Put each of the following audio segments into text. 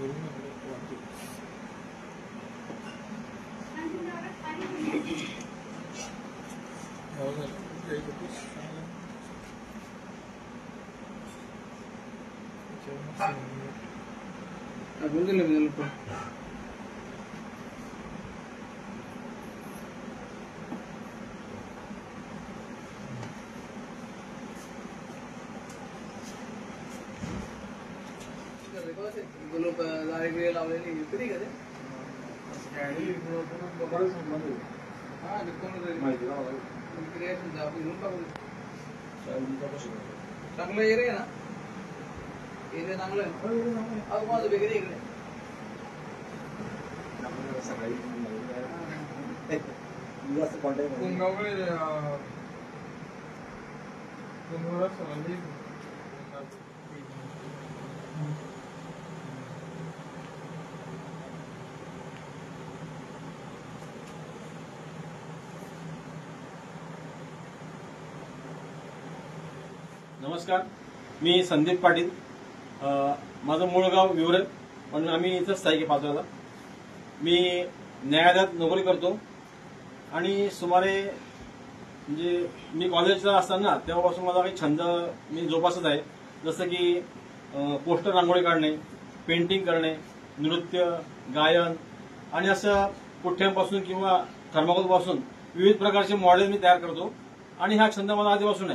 चांगलं एरिया ना, एरिया चांगलं आहे. आज माझं वेगळे इकडे सकाळी नमस्कार, मी संदीप पाटील. माझं मूळ गाव विवरे, पण आम्ही इथंच स्थायिक पाचोऱ्याला. मी न्यायालयात नोकरी करतो आणि सुमारे म्हणजे मी कॉलेजला असताना तेव्हापासून मला काही छंद मी जोपासत आहे. जसं की पोस्टर रांगोळी काढणे, पेंटिंग करणे, नृत्य, गायन आणि असं पुठ्ठ्यांपासून किंवा थर्माकोलपासून विविध प्रकारचे मॉडेल मी तयार करतो आणि हा छंद मला आधीपासून आहे.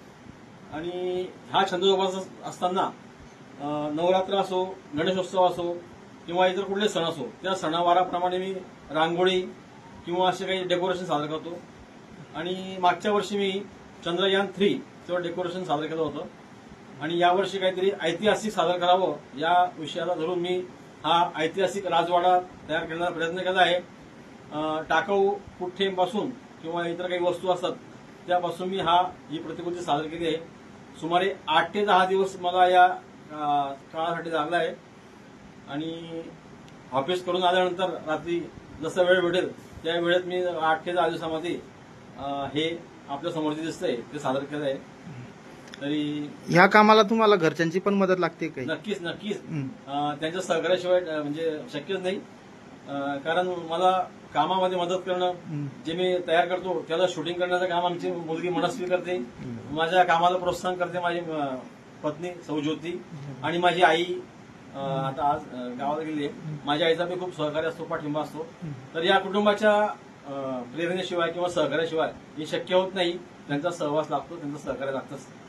आणि हा छंद जोपासत असताना नवरात्र असो, गणेशोत्सव असो किंवा इतर कुठले सण असो, त्या सणावाराप्रमाणे मी रांगोळी किंवा असे काही डेकोरेशन सादर करतो. आणि मागच्या वर्षी मी चंद्रयान 3 चं डेकोरेशन सादर केलं होतं आणि यावर्षी काहीतरी ऐतिहासिक सादर करावं या विषयाला धरून मी हा ऐतिहासिक राजवाडा तयार करण्याचा प्रयत्न केला आहे. टाकाऊ पुठ्ठेपासून किंवा इतर काही वस्तू असतात त्यापासून मी ही प्रतिकृती सादर केली आहे. सुमारे 8 ते 10 दिवस मला या काळासाठी लागला आहे आणि ऑफिस करून आल्यानंतर रात्री जसा वेळ भेटेल त्या वेळेत मी 8 ते 10 दिवसामध्ये हे आपल्या समोर जे दिसतंय ते सादर केलं आहे. तरी ह्या कामाला तुम्हाला घरच्यांची पण मदत लागते काही? नक्कीच नक्कीच. त्यांच्या सहकार्याशिवाय म्हणजे शक्यच नाही. कारण मला कामामध्ये मदत करणं, जे मी तयार करतो त्याला शूटिंग करण्याचं काम आमची मुलगी मनस्वी करते. माझ्या कामाला प्रोत्साहन करते माझी पत्नी सौ ज्योती आणि माझी आई आता आज गावाला गेली आहे. माझ्या आईचा मी खूप सहकार्य असतो, पाठिंबा असतो. तर या कुटुंबाच्या प्रेरणेशिवाय किंवा सहकार्याशिवाय हे शक्य होत नाही. त्यांचा सहवास लागतो, त्यांचं सहकार्य लागतंच.